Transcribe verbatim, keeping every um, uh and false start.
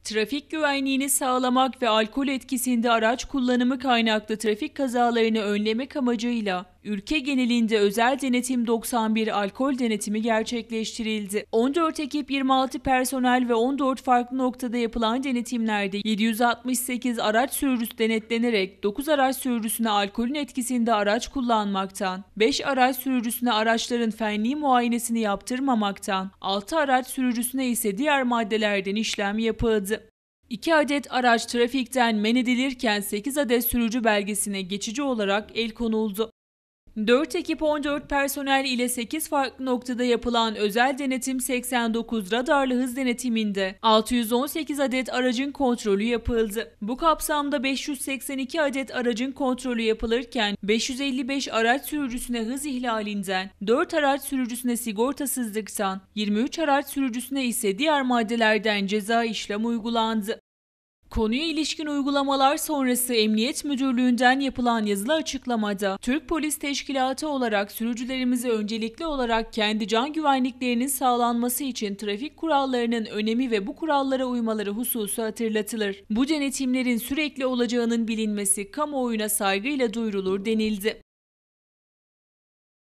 Trafik güvenliğini sağlamak ve alkol etkisinde araç kullanımı kaynaklı trafik kazalarını önlemek amacıyla ülke genelinde özel denetim doksan bir alkol denetimi gerçekleştirildi. on dört ekip, yirmi altı personel ve on dört farklı noktada yapılan denetimlerde yedi yüz altmış sekiz araç sürücüsü denetlenerek dokuz araç sürücüsüne alkolün etkisinde araç kullanmaktan, beş araç sürücüsüne araçların fenli muayenesini yaptırmamaktan, altı araç sürücüsüne ise diğer maddelerden işlem yapıldı. iki adet araç trafikten men edilirken sekiz adet sürücü belgesine geçici olarak el konuldu. dört ekip, on dört personel ile sekiz farklı noktada yapılan özel denetim seksen dokuz radarlı hız denetiminde altı yüz on sekiz adet aracın kontrolü yapıldı. Bu kapsamda beş yüz seksen iki adet aracın kontrolü yapılırken beş yüz elli beş araç sürücüsüne hız ihlalinden, dört araç sürücüsüne sigortasızlıktan, yirmi üç araç sürücüsüne ise diğer maddelerden ceza işlem uygulandı. Konuya ilişkin uygulamalar sonrası Emniyet Müdürlüğü'nden yapılan yazılı açıklamada, Türk Polis Teşkilatı olarak sürücülerimize öncelikli olarak kendi can güvenliklerinin sağlanması için trafik kurallarının önemi ve bu kurallara uymaları hususu hatırlatılır. Bu denetimlerin sürekli olacağının bilinmesi kamuoyuna saygıyla duyurulur denildi.